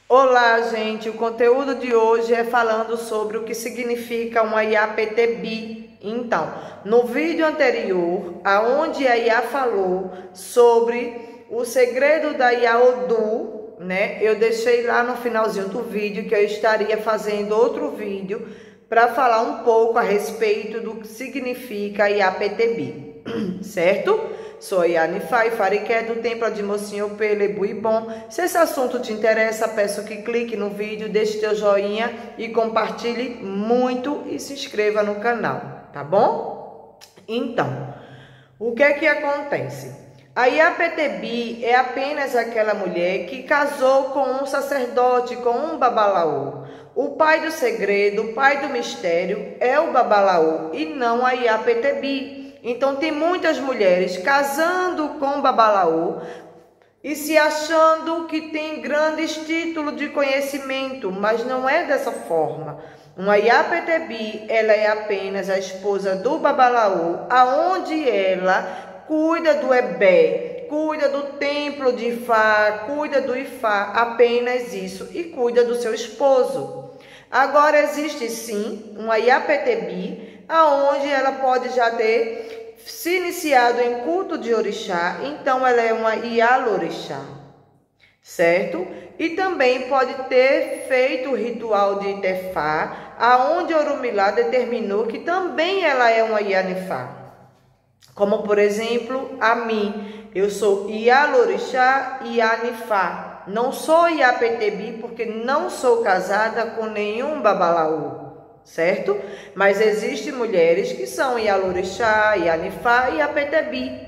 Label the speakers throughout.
Speaker 1: Olá, gente! O conteúdo de hoje é falando sobre o que significa uma IAPTB. Então, no vídeo anterior, aonde a IA falou sobre o segredo da IAODU, né? Eu deixei lá no finalzinho do vídeo que eu estaria fazendo outro vídeo para falar um pouco a respeito do que significa a IAPTB, certo? Sou a Yanifá e Fariqué do Templo de Mocinho Pele Buibom. Se esse assunto te interessa, peço que clique no vídeo, deixe teu joinha e compartilhe muito e se inscreva no canal, tá bom? Então, o que é que acontece? A IAPTB é apenas aquela mulher que casou com um sacerdote, com um babalaô. O pai do segredo, o pai do mistério é o babalaô e não a IAPTB. Então tem muitas mulheres casando com babalaô e se achando que tem grandes títulos de conhecimento, mas não é dessa forma. Uma IAPTB, ela é apenas a esposa do babalaô, aonde ela cuida do Ebé, cuida do templo de Ifá, cuida do Ifá, apenas isso, e cuida do seu esposo. Agora existe sim uma IAPTB, aonde ela pode já ter se iniciado em culto de orixá, então ela é uma Ialorixá, certo? E também pode ter feito o ritual de Itefá, aonde Orumilá determinou que também ela é uma Ianifá. Como por exemplo, a mim, eu sou Ialorixá e Ianifá. Não sou IAPTB porque não sou casada com nenhum babalaô, certo? Mas existem mulheres que são Ialorixá, Ianifá e IAPTB,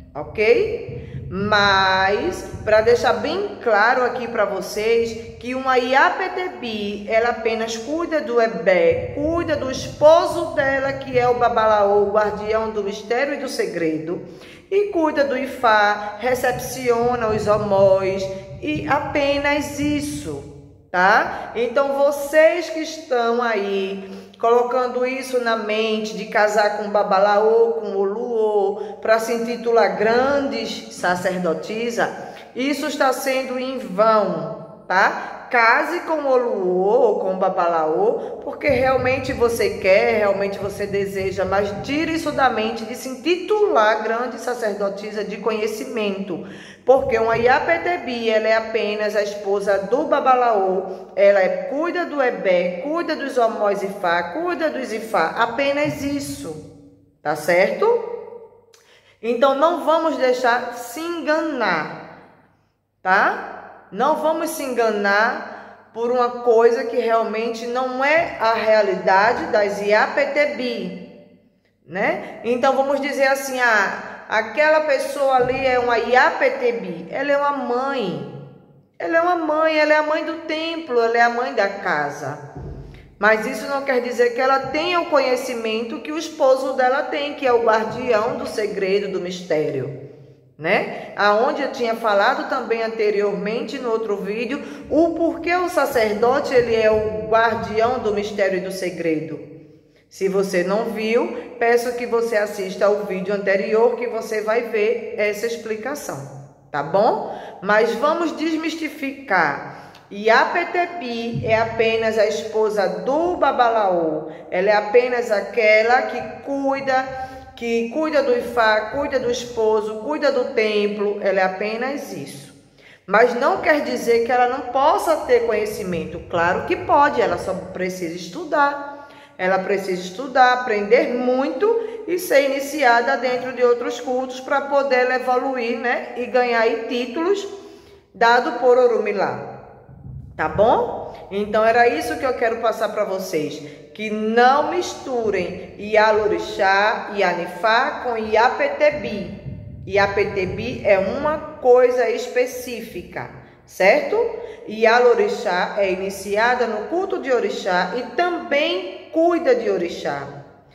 Speaker 1: ok? Mas, para deixar bem claro aqui para vocês, que uma IAPTB, ela apenas cuida do Ebé, cuida do esposo dela, que é o babalaô, o guardião do mistério e do segredo, e cuida do Ifá, recepciona os homóis, e apenas isso, tá? Então, vocês que estão aí colocando isso na mente de casar com babalaô, com oluô, para se intitular grandes sacerdotisa, isso está sendo em vão, tá? Case com oluô ou com babalaô, porque realmente você quer, realmente você deseja, mas tire isso da mente de se intitular grande sacerdotisa de conhecimento, porque uma IAPTB, ela é apenas a esposa do babalaô, ela cuida do Ebé, cuida dos homóis Ifá, cuida dos Ifá, apenas isso, tá certo? Então não vamos deixar se enganar, tá? Não vamos se enganar por uma coisa que realmente não é a realidade das IAPTB, né? Então vamos dizer assim, aquela pessoa ali é uma IAPTB, ela é uma mãe, ela é uma mãe, ela é a mãe do templo, ela é a mãe da casa. Mas isso não quer dizer que ela tenha o conhecimento que o esposo dela tem, que é o guardião do segredo, do mistério, né? Aonde eu tinha falado também anteriormente no outro vídeo, o porquê o sacerdote ele é o guardião do mistério e do segredo. Se você não viu, peço que você assista ao vídeo anterior que você vai ver essa explicação, tá bom? Mas vamos desmistificar. IAPTB é apenas a esposa do babalaô, ela é apenas aquela que cuida do Ifá, cuida do esposo, cuida do templo, ela é apenas isso. Mas não quer dizer que ela não possa ter conhecimento, claro que pode, ela só precisa estudar. Ela precisa estudar, aprender muito e ser iniciada dentro de outros cultos para poder evoluir, né? E ganhar aí títulos dados por Orumilá. Tá bom? Então era isso que eu quero passar para vocês. Que não misturem Ialorixá, Ianifá com IAPTB. IAPTB é uma coisa específica, certo? Ialorixá é iniciada no culto de orixá e também cuida de orixá.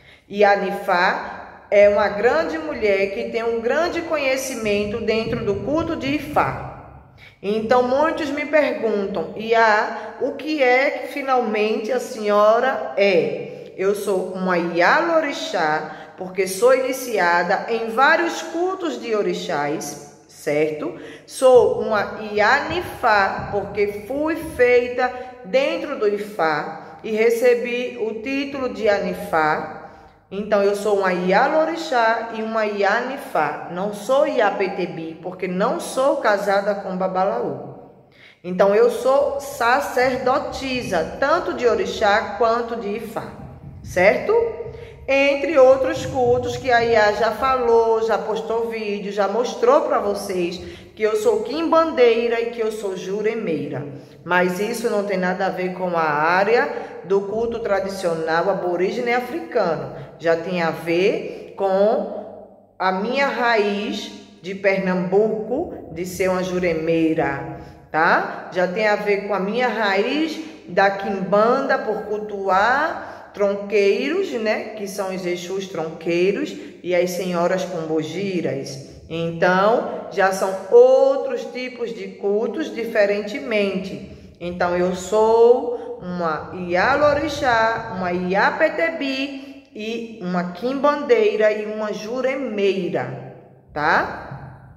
Speaker 1: Ianifá é uma grande mulher que tem um grande conhecimento dentro do culto de Ifá. Então muitos me perguntam, o que é que finalmente a senhora é? Eu sou uma Ialorixá, porque sou iniciada em vários cultos de orixás, certo? Sou uma Ianifá, porque fui feita dentro do Ifá e recebi o título de Anifá. Então, eu sou uma Ialorixá e uma Ianifá. Não sou Iapetebi, porque não sou casada com Babalaú. Então, eu sou sacerdotisa, tanto de Orixá quanto de Ifá, certo? Entre outros cultos que a Iá já falou, já postou vídeo, já mostrou para vocês que eu sou quimbandeira e que eu sou juremeira. Mas isso não tem nada a ver com a área do culto tradicional aborígene africano. Já tem a ver com a minha raiz de Pernambuco, de ser uma juremeira, tá? Já tem a ver com a minha raiz da quimbanda por cultuar tronqueiros, né? Que são os Exus tronqueiros e as senhoras pombogiras. Então, já são outros tipos de cultos diferentemente. Então, eu sou uma Ialorixá, uma Iapetebi e uma quimbandeira e uma juremeira, tá?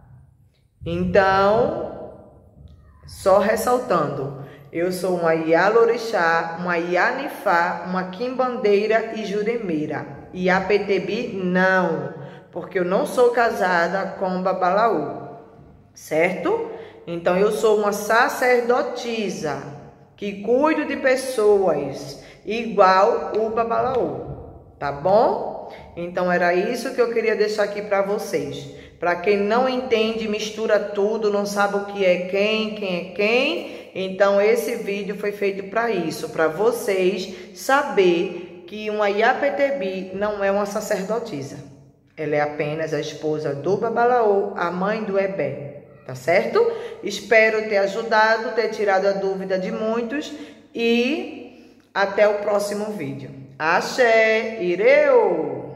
Speaker 1: Então, só ressaltando, eu sou uma Ialorixá, uma Ianifá, uma quimbandeira e juremeira. Iapetebi não, porque eu não sou casada com Babalaú, certo? Então, eu sou uma sacerdotisa que cuido de pessoas igual o Babalaú, tá bom? Então, era isso que eu queria deixar aqui para vocês. Para quem não entende, mistura tudo, não sabe o que é quem é quem. Então, esse vídeo foi feito para isso, para vocês saber que uma Iapetebi não é uma sacerdotisa. Ela é apenas a esposa do Babalaú, a mãe do Ebé, tá certo? Espero ter ajudado, ter tirado a dúvida de muitos e até o próximo vídeo. Axé, Ireu!